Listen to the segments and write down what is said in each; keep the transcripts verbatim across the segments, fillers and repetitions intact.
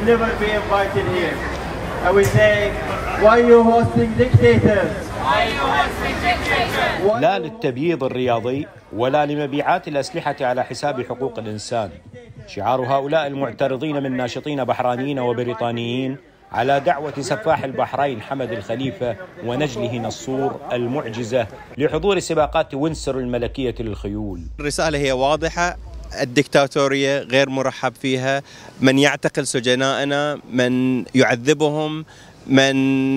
never be invited here. And we say, why are you hosting dictators? Why are you hosting dictators? لا للتبييض الرياضي ولا لمبيعات الأسلحة على حساب حقوق الإنسان. شعار هؤلاء المعترضين من ناشطين بحرانيين وبريطانيين على دعوة سفاح البحرين حمد الخليفة ونجله نصور المعجزة لحضور سباقات وينسور الملكية للخيول. الرسالة هي واضحة، الدكتاتورية غير مرحب فيها، من يعتقل سجنائنا، من يعذبهم، من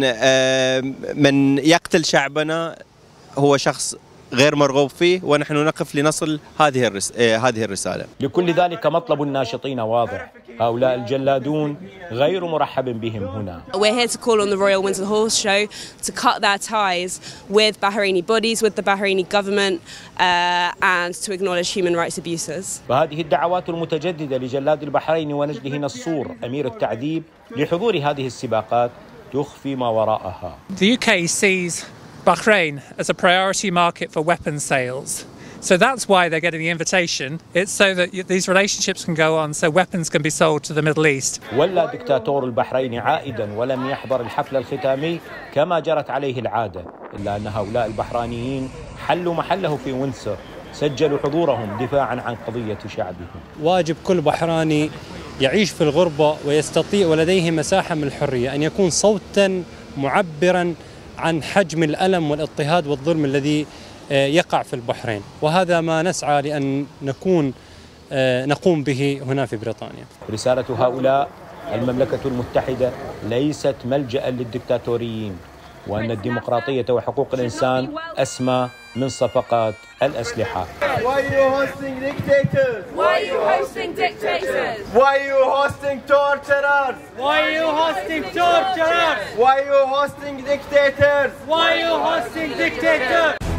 من يقتل شعبنا هو شخص غير مرغوب فيه، ونحن نقف لنصل هذه هذه الرسالة. لكل ذلك مطلب الناشطين واضح، هؤلاء الجلادون غير مرحب بهم هنا. We're here to call on the Royal Windsor Horse Show to cut their ties with Bahraini bodies, with the Bahraini government, uh, and to acknowledge human rights abuses. فهذه الدعوات المتجددة لجلاد البحرين ونجله نصور أمير التعذيب لحضور هذه السباقات تخفي ما وراءها. The U K sees Bahrain as a priority market for weapons sales. So that's why they're getting the invitation. It's so that these relationships can go on, so weapons can be sold to the Middle East. ولا دكتاتور البحرين عائدا ولم يحضر الحفل الختامي كما جرت عليه العادة، إلا أن هؤلاء البحرانيين حلوا محله في وينسور، سجلوا حضورهم دفاعا عن قضية شعبهم. واجب كل بحراني يعيش في الغربة ويستطيع ولديه مساحة من الحرية أن يكون صوتا معبرا عن حجم الألم والاضطهاد والظلم الذي يقع في البحرين، وهذا ما نسعى لأن نكون نقوم به هنا في بريطانيا. رسالة هؤلاء المملكة المتحدة ليست ملجأ للدكتاتوريين، وأن الديمقراطية وحقوق الإنسان أسمى من صفقات الأسلحة. Why are you hosting dictators? Why are you hosting dictators? Why are you hosting torturers? Why are you hosting torturers? Why are you hosting dictators? Why are you hosting dictators?